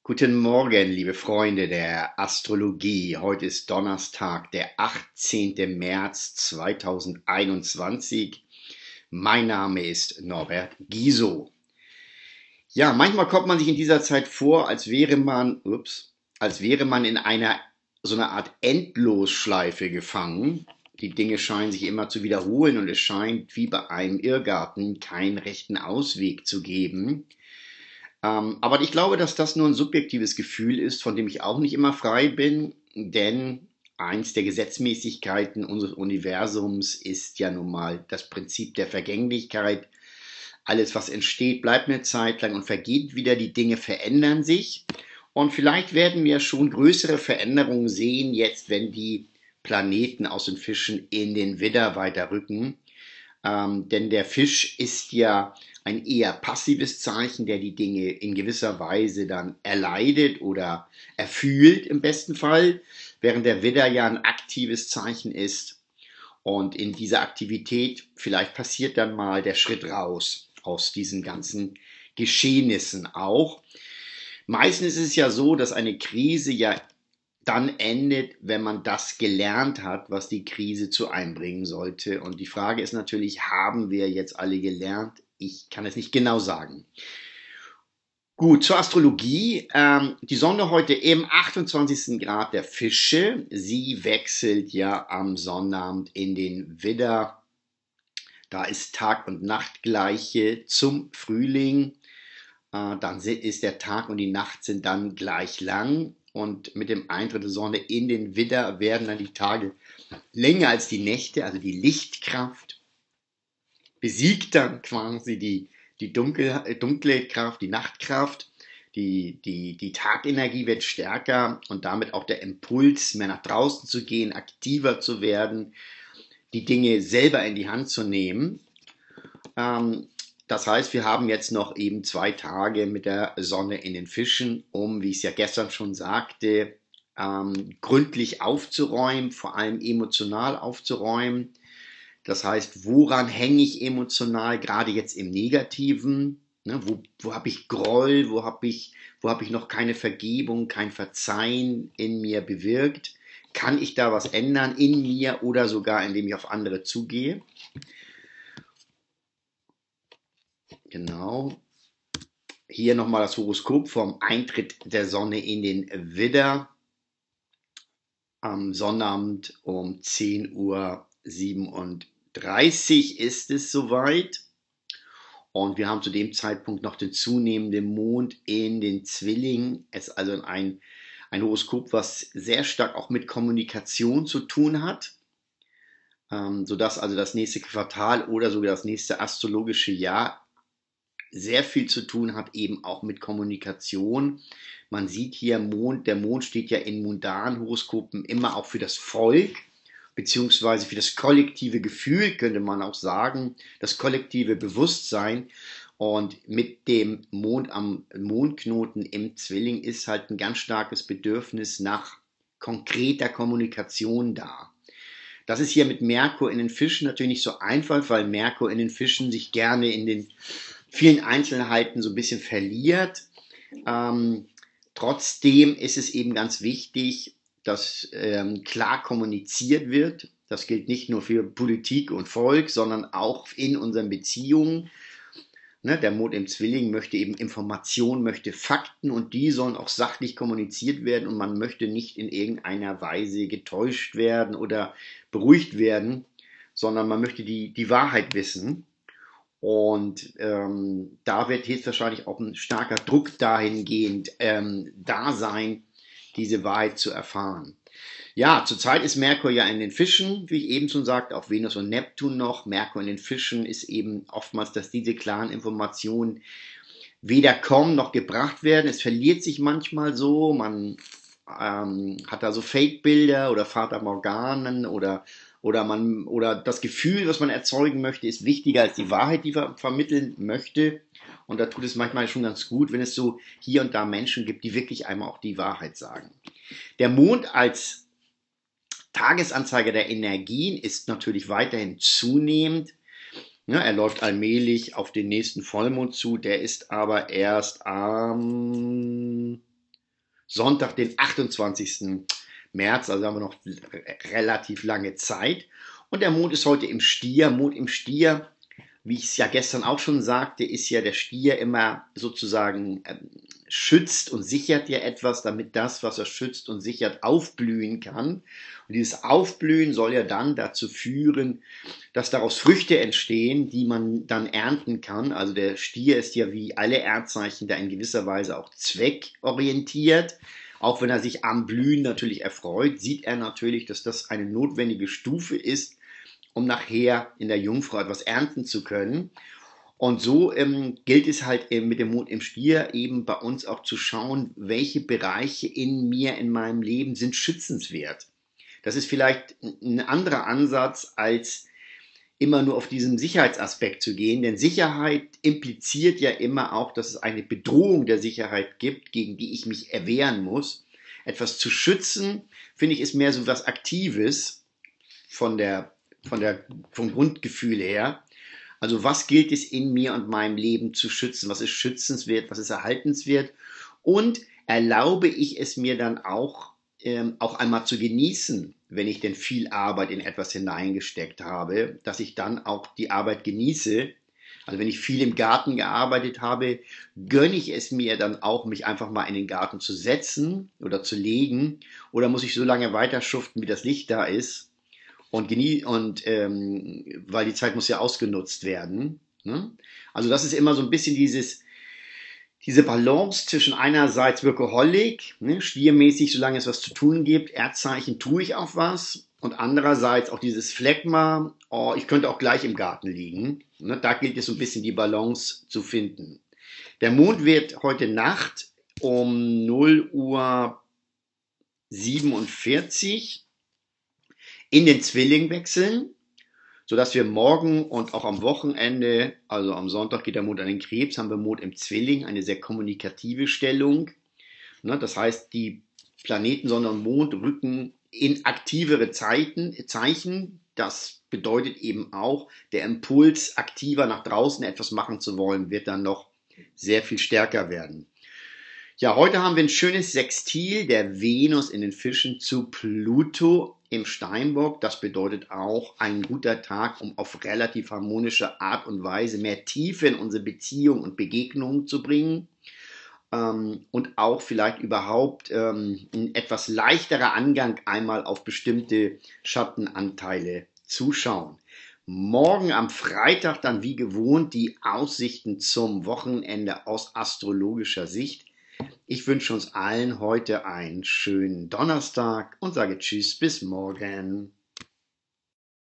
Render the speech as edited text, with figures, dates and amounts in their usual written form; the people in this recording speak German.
Guten Morgen, liebe Freunde der Astrologie. Heute ist Donnerstag, der 18. März 2021. Mein Name ist Norbert Giso. Ja, manchmal kommt man sich in dieser Zeit vor, als wäre man in einer so einer Art Endlosschleife gefangen. Die Dinge scheinen sich immer zu wiederholen und es scheint wie bei einem Irrgarten keinen rechten Ausweg zu geben. Aber ich glaube, dass das nur ein subjektives Gefühl ist, von dem ich auch nicht immer frei bin, denn eins der Gesetzmäßigkeiten unseres Universums ist ja nun mal das Prinzip der Vergänglichkeit. Alles, was entsteht, bleibt eine Zeit lang und vergeht wieder. Die Dinge verändern sich. Und vielleicht werden wir schon größere Veränderungen sehen, jetzt, wenn die Planeten aus den Fischen in den Widder weiterrücken. Denn der Fisch ist ja ein eher passives Zeichen, der die Dinge in gewisser Weise dann erleidet oder erfühlt im besten Fall, während der Widder ja ein aktives Zeichen ist. Und in dieser Aktivität vielleicht passiert dann mal der Schritt raus aus diesen ganzen Geschehnissen auch. Meistens ist es ja so, dass eine Krise ja dann endet, wenn man das gelernt hat, was die Krise zu einbringen sollte. Und die Frage ist natürlich, haben wir jetzt alle gelernt? Ich kann es nicht genau sagen. Gut, zur Astrologie. Die Sonne heute im 28. Grad der Fische. Sie wechselt ja am Sonnabend in den Widder. Da ist Tag- und Nachtgleiche zum Frühling. Dann ist der Tag und die Nacht sind dann gleich lang. Und mit dem Eintritt der Sonne in den Widder werden dann die Tage länger als die Nächte, also die Lichtkraft besiegt dann quasi die dunkle Kraft, die Nachtkraft. Die Tagenergie wird stärker und damit auch der Impuls, mehr nach draußen zu gehen, aktiver zu werden, die Dinge selber in die Hand zu nehmen. Das heißt, wir haben jetzt noch eben 2 Tage mit der Sonne in den Fischen, um, wie ich es ja gestern schon sagte, gründlich aufzuräumen, vor allem emotional aufzuräumen. Das heißt, woran hänge ich emotional, gerade jetzt im Negativen? Ne, wo habe ich Groll, wo hab ich noch keine Vergebung, kein Verzeihen in mir bewirkt? Kann ich da was ändern in mir oder sogar indem ich auf andere zugehe? Genau. Hier nochmal das Horoskop vom Eintritt der Sonne in den Widder am Sonnabend um 10:37 Uhr ist es soweit. Und wir haben zu dem Zeitpunkt noch den zunehmenden Mond in den Zwillingen. Es ist also ein Horoskop, was sehr stark auch mit Kommunikation zu tun hat, sodass also das nächste Quartal oder sogar das nächste astrologische Jahr sehr viel zu tun hat, eben auch mit Kommunikation. Man sieht hier der Mond steht ja in mundanen Horoskopen immer auch für das Volk, beziehungsweise für das kollektive Gefühl, könnte man auch sagen, das kollektive Bewusstsein. Und mit dem Mond am Mondknoten im Zwilling ist halt ein ganz starkes Bedürfnis nach konkreter Kommunikation da. Das ist hier mit Merkur in den Fischen natürlich nicht so einfach, weil Merkur in den Fischen sich gerne in den vielen Einzelheiten so ein bisschen verliert. Trotzdem ist es eben ganz wichtig, dass klar kommuniziert wird. Das gilt nicht nur für Politik und Volk, sondern auch in unseren Beziehungen. Ne, der Mond im Zwilling möchte eben Informationen, möchte Fakten und die sollen auch sachlich kommuniziert werden und man möchte nicht in irgendeiner Weise getäuscht werden oder beruhigt werden, sondern man möchte die Wahrheit wissen. Und da wird jetzt wahrscheinlich auch ein starker Druck dahingehend da sein, diese Wahrheit zu erfahren. Ja, zurzeit ist Merkur ja in den Fischen, wie ich eben schon sagte, auch Venus und Neptun noch. Merkur in den Fischen ist eben oftmals, dass diese klaren Informationen weder kommen noch gebracht werden. Es verliert sich manchmal so, man hat da so Fake-Bilder oder Fata Morganen oder das Gefühl, was man erzeugen möchte, ist wichtiger als die Wahrheit, die man vermitteln möchte. Und da tut es manchmal schon ganz gut, wenn es so hier und da Menschen gibt, die wirklich einmal auch die Wahrheit sagen. Der Mond als Tagesanzeiger der Energien ist natürlich weiterhin zunehmend. Ja, er läuft allmählich auf den nächsten Vollmond zu, der ist aber erst am Sonntag, den 28. März, also haben wir noch relativ lange Zeit. Und der Mond ist heute im Stier. Mond im Stier, wie ich es ja gestern auch schon sagte, ist ja der Stier immer sozusagen schützt und sichert ja etwas, damit das, was er schützt und sichert, aufblühen kann. Und dieses Aufblühen soll ja dann dazu führen, dass daraus Früchte entstehen, die man dann ernten kann. Also der Stier ist ja wie alle Erdzeichen da in gewisser Weise auch zweckorientiert. Auch wenn er sich am Blühen natürlich erfreut, sieht er natürlich, dass das eine notwendige Stufe ist, um nachher in der Jungfrau etwas ernten zu können. Und so gilt es halt mit dem Mond im Stier eben bei uns auch zu schauen, welche Bereiche in mir, in meinem Leben sind schützenswert. Das ist vielleicht ein anderer Ansatz, als immer nur auf diesen Sicherheitsaspekt zu gehen, denn Sicherheit impliziert ja immer auch, dass es eine Bedrohung der Sicherheit gibt, gegen die ich mich erwehren muss. Etwas zu schützen, finde ich, ist mehr so was Aktives vom Grundgefühl her. Also was gilt es in mir und meinem Leben zu schützen? Was ist schützenswert? Was ist erhaltenswert? Und erlaube ich es mir dann auch einmal zu genießen, wenn ich denn viel Arbeit in etwas hineingesteckt habe, dass ich dann auch die Arbeit genieße. Also wenn ich viel im Garten gearbeitet habe, gönne ich es mir dann auch, mich einfach mal in den Garten zu setzen oder zu legen, oder muss ich so lange weiter schuften, wie das Licht da ist, weil die Zeit muss ja ausgenutzt werden. Ne? Also das ist immer so ein bisschen diese Balance zwischen einerseits Workaholic, ne, stiermäßig, solange es was zu tun gibt, Erdzeichen tue ich auch was, und andererseits auch dieses Phlegma, oh, ich könnte auch gleich im Garten liegen. Ne, da gilt es so ein bisschen die Balance zu finden. Der Mond wird heute Nacht um 0 Uhr 47 in den Zwilling wechseln, sodass wir morgen und auch am Wochenende, also am Sonntag geht der Mond an den Krebs, haben wir Mond im Zwilling, eine sehr kommunikative Stellung. Ne, das heißt, die Planeten Sonne und Mond rücken in aktivere Zeichen. Das bedeutet eben auch, der Impuls, aktiver nach draußen etwas machen zu wollen, wird dann noch sehr viel stärker werden. Ja, heute haben wir ein schönes Sextil der Venus in den Fischen zu Pluto im Steinbock. Das bedeutet auch ein guter Tag, um auf relativ harmonische Art und Weise mehr Tiefe in unsere Beziehung und Begegnungen zu bringen. Und auch vielleicht überhaupt ein etwas leichterer Angang einmal auf bestimmte Schattenanteile zuschauen. Morgen am Freitag dann wie gewohnt die Aussichten zum Wochenende aus astrologischer Sicht. Ich wünsche uns allen heute einen schönen Donnerstag und sage Tschüss, bis morgen.